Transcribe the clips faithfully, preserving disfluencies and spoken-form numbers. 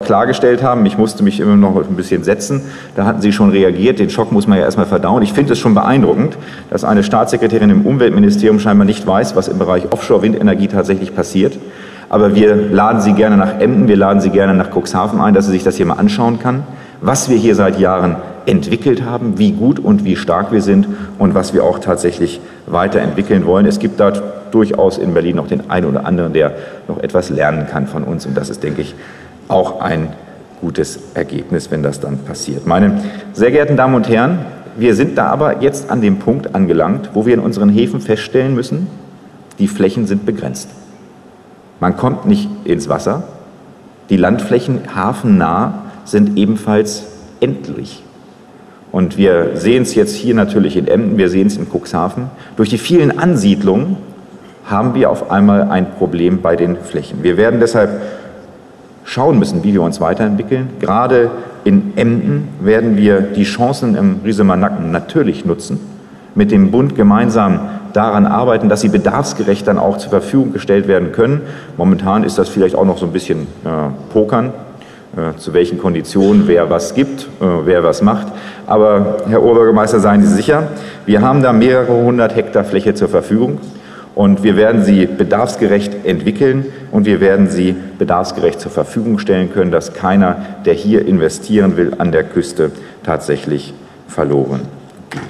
klargestellt haben. Ich musste mich immer noch ein bisschen setzen. Da hatten Sie schon reagiert. Den Schock muss man ja erstmal verdauen. Ich finde es schon beeindruckend, dass eine Staatssekretärin im Umweltministerium scheinbar nicht weiß, was im Bereich Offshore-Windenergie tatsächlich passiert. Aber wir laden Sie gerne nach Emden, wir laden Sie gerne nach Cuxhaven ein, dass sie sich das hier mal anschauen kann, was wir hier seit Jahren entwickelt haben, wie gut und wie stark wir sind und was wir auch tatsächlich weiterentwickeln wollen. Es gibt da durchaus in Berlin noch den einen oder anderen, der noch etwas lernen kann von uns. Und das ist, denke ich, auch ein gutes Ergebnis, wenn das dann passiert. Meine sehr geehrten Damen und Herren, wir sind da aber jetzt an dem Punkt angelangt, wo wir in unseren Häfen feststellen müssen, die Flächen sind begrenzt. Man kommt nicht ins Wasser. Die Landflächen hafennah sind ebenfalls endlich. Und wir sehen es jetzt hier natürlich in Emden, wir sehen es in Cuxhaven. Durch die vielen Ansiedlungen haben wir auf einmal ein Problem bei den Flächen. Wir werden deshalb schauen müssen, wie wir uns weiterentwickeln. Gerade in Emden werden wir die Chancen im Riesemer Nacken natürlich nutzen, mit dem Bund gemeinsam daran arbeiten, dass sie bedarfsgerecht dann auch zur Verfügung gestellt werden können. Momentan ist das vielleicht auch noch so ein bisschen äh, Pokern, äh, zu welchen Konditionen wer was gibt, äh, wer was macht. Aber, Herr Oberbürgermeister, seien Sie sicher, wir haben da mehrere hundert Hektar Fläche zur Verfügung und wir werden sie bedarfsgerecht entwickeln und wir werden sie bedarfsgerecht zur Verfügung stellen können, dass keiner, der hier investieren will, an der Küste tatsächlich verloren geht.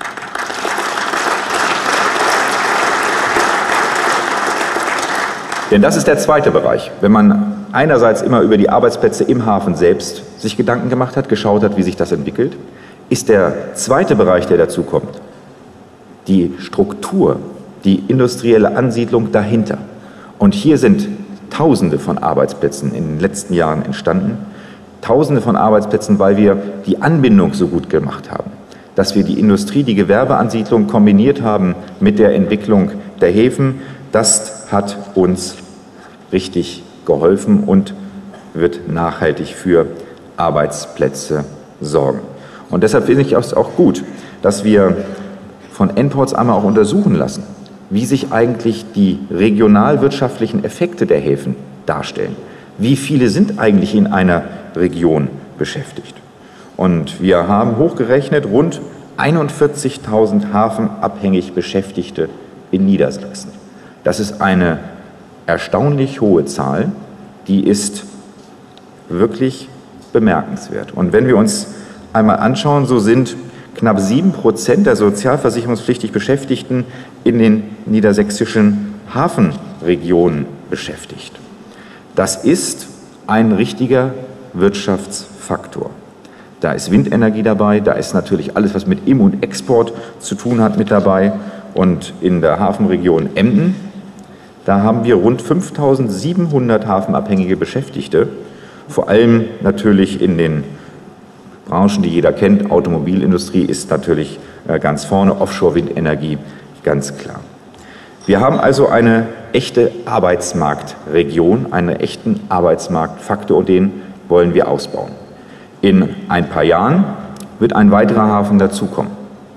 Denn das ist der zweite Bereich. Wenn man einerseits immer über die Arbeitsplätze im Hafen selbst sich Gedanken gemacht hat, geschaut hat, wie sich das entwickelt, ist der zweite Bereich, der dazu kommt, die Struktur, die industrielle Ansiedlung dahinter. Und hier sind Tausende von Arbeitsplätzen in den letzten Jahren entstanden. Tausende von Arbeitsplätzen, weil wir die Anbindung so gut gemacht haben. Dass wir die Industrie, die Gewerbeansiedlung kombiniert haben mit der Entwicklung der Häfen. Das hat uns richtig geholfen und wird nachhaltig für Arbeitsplätze sorgen. Und deshalb finde ich es auch gut, dass wir von N-Ports einmal auch untersuchen lassen, wie sich eigentlich die regionalwirtschaftlichen Effekte der Häfen darstellen. Wie viele sind eigentlich in einer Region beschäftigt? Und wir haben hochgerechnet rund einundvierzigtausend hafenabhängig Beschäftigte in Niedersachsen. Das ist eine erstaunlich hohe Zahl, die ist wirklich bemerkenswert. Und wenn wir uns einmal anschauen, so sind knapp sieben Prozent der sozialversicherungspflichtig Beschäftigten in den niedersächsischen Hafenregionen beschäftigt. Das ist ein richtiger Wirtschaftsfaktor. Da ist Windenergie dabei, da ist natürlich alles, was mit Im- und Export zu tun hat, mit dabei. Und in der Hafenregion Emden, da haben wir rund fünftausendsiebenhundert hafenabhängige Beschäftigte, vor allem natürlich in den Branchen, die jeder kennt. Automobilindustrie ist natürlich ganz vorne, Offshore-Windenergie ganz klar. Wir haben also eine echte Arbeitsmarktregion, einen echten Arbeitsmarktfaktor und den wollen wir ausbauen. In ein paar Jahren wird ein weiterer Hafen dazukommen,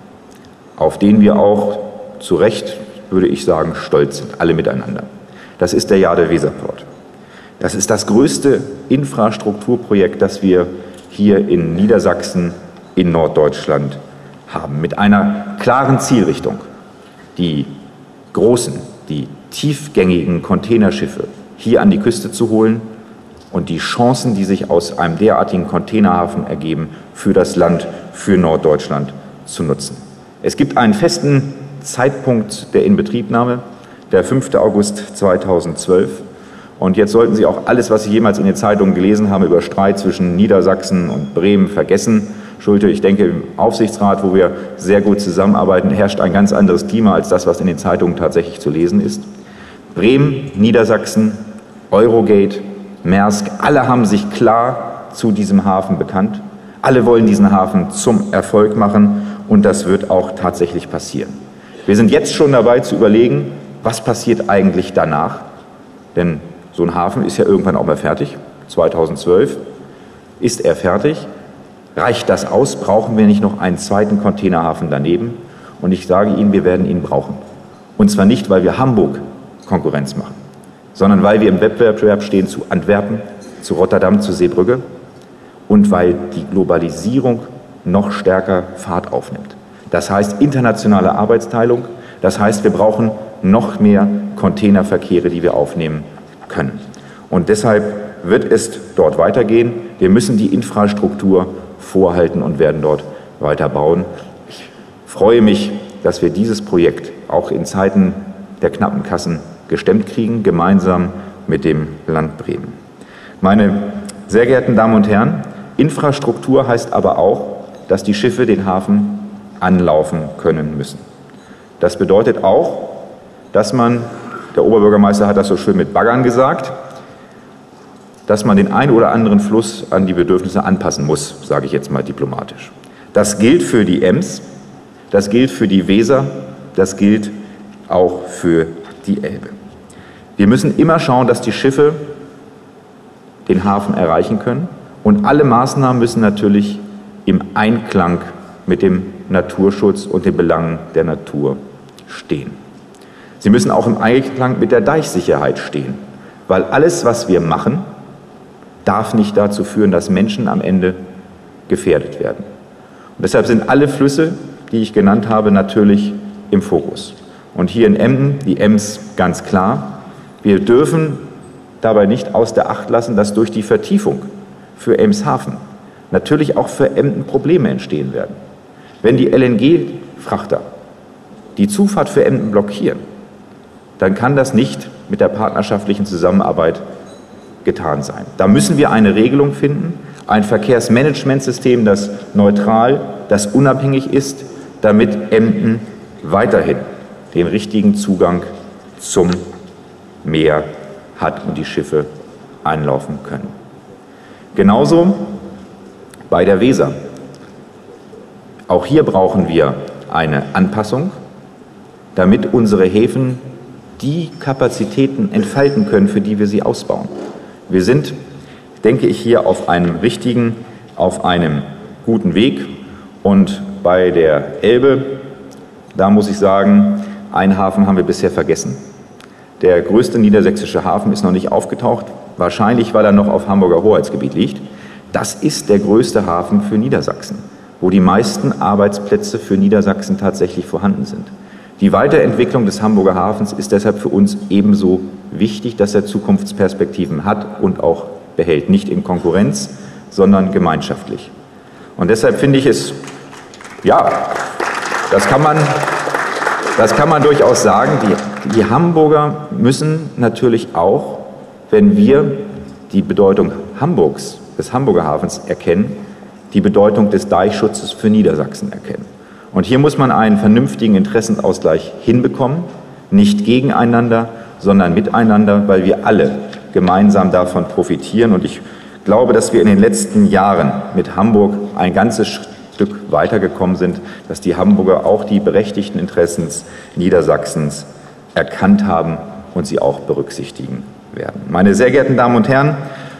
auf den wir auch zu Recht, würde ich sagen, stolz sind, alle miteinander. Das ist der Jade-Weser-Port. Das ist das größte Infrastrukturprojekt, das wir hier in Niedersachsen, in Norddeutschland haben, mit einer klaren Zielrichtung. Die großen, die tiefgängigen Containerschiffe hier an die Küste zu holen und die Chancen, die sich aus einem derartigen Containerhafen ergeben, für das Land, für Norddeutschland zu nutzen. Es gibt einen festen Zeitpunkt der Inbetriebnahme, der fünfte August zweitausendzwölf. Und jetzt sollten Sie auch alles, was Sie jemals in den Zeitungen gelesen haben über Streit zwischen Niedersachsen und Bremen, vergessen. Schulte, ich denke, im Aufsichtsrat, wo wir sehr gut zusammenarbeiten, herrscht ein ganz anderes Klima als das, was in den Zeitungen tatsächlich zu lesen ist. Bremen, Niedersachsen, Eurogate, Maersk, alle haben sich klar zu diesem Hafen bekannt. Alle wollen diesen Hafen zum Erfolg machen und das wird auch tatsächlich passieren. Wir sind jetzt schon dabei zu überlegen, was passiert eigentlich danach, denn so ein Hafen ist ja irgendwann auch mal fertig. zweitausendzwölf ist er fertig. Reicht das aus? Brauchen wir nicht noch einen zweiten Containerhafen daneben? Und ich sage Ihnen, wir werden ihn brauchen. Und zwar nicht, weil wir Hamburg Konkurrenz machen, sondern weil wir im Wettbewerb stehen zu Antwerpen, zu Rotterdam, zu Seebrugge und weil die Globalisierung noch stärker Fahrt aufnimmt. Das heißt internationale Arbeitsteilung, das heißt, wir brauchen noch mehr Containerverkehre, die wir aufnehmen können. Und deshalb wird es dort weitergehen. Wir müssen die Infrastruktur vorhalten und werden dort weiter bauen. Ich freue mich, dass wir dieses Projekt auch in Zeiten der knappen Kassen gestemmt kriegen, gemeinsam mit dem Land Bremen. Meine sehr geehrten Damen und Herren, Infrastruktur heißt aber auch, dass die Schiffe den Hafen anlaufen können müssen. Das bedeutet auch, dass man, der Oberbürgermeister hat das so schön mit Baggern gesagt, dass man den einen oder anderen Fluss an die Bedürfnisse anpassen muss, sage ich jetzt mal diplomatisch. Das gilt für die Ems, das gilt für die Weser, das gilt auch für die Elbe. Wir müssen immer schauen, dass die Schiffe den Hafen erreichen können und alle Maßnahmen müssen natürlich im Einklang mit dem Naturschutz und den Belangen der Natur stehen. Sie müssen auch im Einklang mit der Deichsicherheit stehen, weil alles, was wir machen, darf nicht dazu führen, dass Menschen am Ende gefährdet werden. Und deshalb sind alle Flüsse, die ich genannt habe, natürlich im Fokus. Und hier in Emden, die Ems ganz klar, wir dürfen dabei nicht aus der Acht lassen, dass durch die Vertiefung für Emshaven natürlich auch für Emden Probleme entstehen werden. Wenn die L N G-Frachter die Zufahrt für Emden blockieren, dann kann das nicht mit der partnerschaftlichen Zusammenarbeit getan sein. Da müssen wir eine Regelung finden, ein Verkehrsmanagementsystem, das neutral, das unabhängig ist, damit Emden weiterhin den richtigen Zugang zum Meer hat und die Schiffe einlaufen können. Genauso bei der Weser. Auch hier brauchen wir eine Anpassung, damit unsere Häfen die Kapazitäten entfalten können, für die wir sie ausbauen. Wir sind, denke ich, hier auf einem richtigen, auf einem guten Weg. Und bei der Elbe, da muss ich sagen, einen Hafen haben wir bisher vergessen. Der größte niedersächsische Hafen ist noch nicht aufgetaucht, wahrscheinlich weil er noch auf Hamburger Hoheitsgebiet liegt. Das ist der größte Hafen für Niedersachsen, wo die meisten Arbeitsplätze für Niedersachsen tatsächlich vorhanden sind. Die Weiterentwicklung des Hamburger Hafens ist deshalb für uns ebenso wichtig, dass er Zukunftsperspektiven hat und auch behält. Nicht in Konkurrenz, sondern gemeinschaftlich. Und deshalb finde ich es, ja, das kann man, das kann man durchaus sagen, die, die Hamburger müssen natürlich auch, wenn wir die Bedeutung Hamburgs, des Hamburger Hafens erkennen, die Bedeutung des Deichschutzes für Niedersachsen erkennen. Und hier muss man einen vernünftigen Interessenausgleich hinbekommen, nicht gegeneinander, sondern miteinander, weil wir alle gemeinsam davon profitieren. Und ich glaube, dass wir in den letzten Jahren mit Hamburg ein ganzes Stück weitergekommen sind, dass die Hamburger auch die berechtigten Interessen Niedersachsens erkannt haben und sie auch berücksichtigen werden. Meine sehr geehrten Damen und Herren,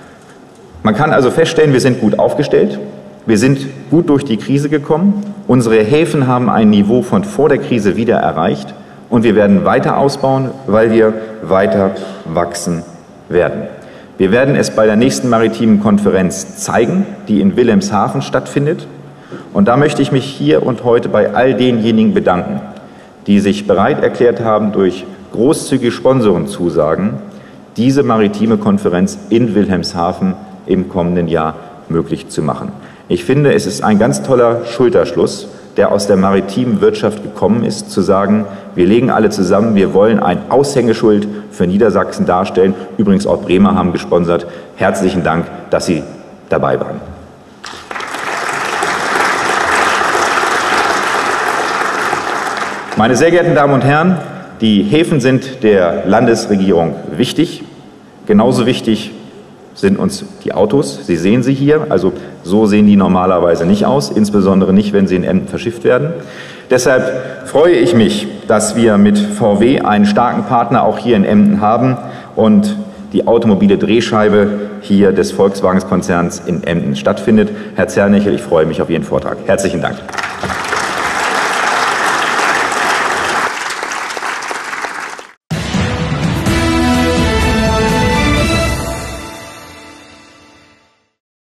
man kann also feststellen, wir sind gut aufgestellt. Wir sind gut durch die Krise gekommen. Unsere Häfen haben ein Niveau von vor der Krise wieder erreicht. Und wir werden weiter ausbauen, weil wir weiter wachsen werden. Wir werden es bei der nächsten maritimen Konferenz zeigen, die in Wilhelmshaven stattfindet. Und da möchte ich mich hier und heute bei all denjenigen bedanken, die sich bereit erklärt haben, durch großzügige Sponsorenzusagen diese maritime Konferenz in Wilhelmshaven im kommenden Jahr möglich zu machen. Ich finde, es ist ein ganz toller Schulterschluss, der aus der maritimen Wirtschaft gekommen ist, zu sagen, wir legen alle zusammen, wir wollen ein Aushängeschild für Niedersachsen darstellen. Übrigens auch Bremer haben gesponsert. Herzlichen Dank, dass Sie dabei waren. Meine sehr geehrten Damen und Herren, die Häfen sind der Landesregierung wichtig. Genauso wichtig sind uns die Autos. Sie sehen sie hier, also so sehen die normalerweise nicht aus, insbesondere nicht, wenn sie in Emden verschifft werden. Deshalb freue ich mich, dass wir mit V W einen starken Partner auch hier in Emden haben und die automobile Drehscheibe hier des Volkswagen-Konzerns in Emden stattfindet. Herr Zernickel, ich freue mich auf Ihren Vortrag. Herzlichen Dank.